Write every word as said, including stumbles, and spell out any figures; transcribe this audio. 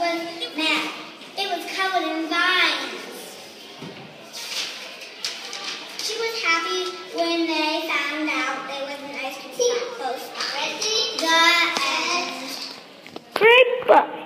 was mad. It was covered in vines. She was happy when they found out there was an ice cream shop close by. The end. Great book.